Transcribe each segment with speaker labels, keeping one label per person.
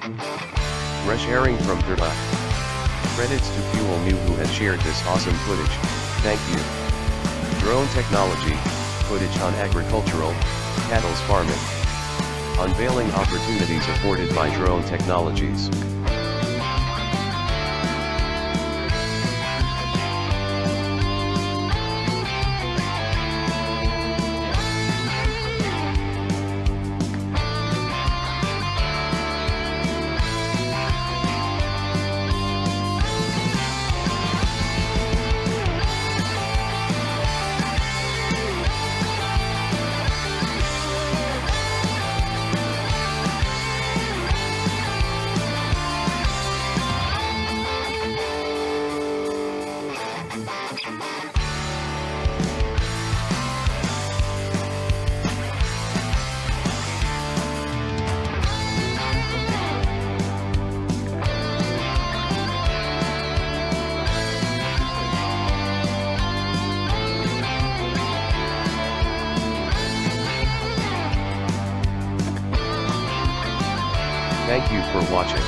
Speaker 1: Resharing from UAH. Credits to Fuel New who has shared this awesome footage, thank you. Drone technology, footage on agricultural, cattle's farming. Unveiling opportunities afforded by drone technologies.
Speaker 2: Thank you for watching.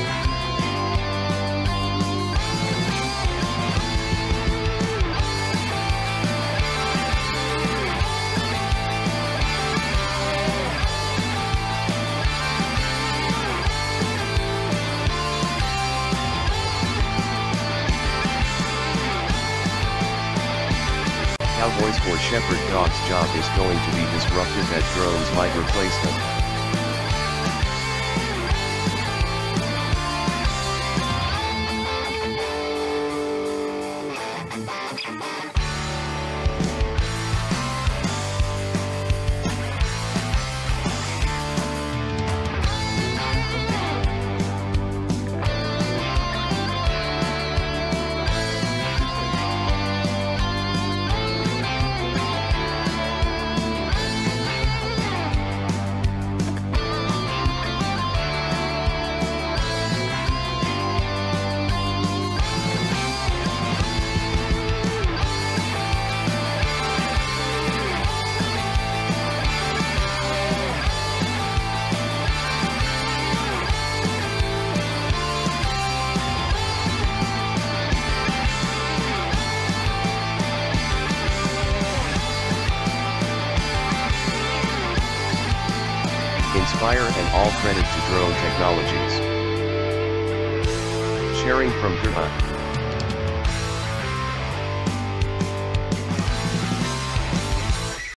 Speaker 2: Cowboys for shepherd dogs' job is going to be disrupted as drones might replace them. Inspire and all credit to drone technologies. Sharing from UAH.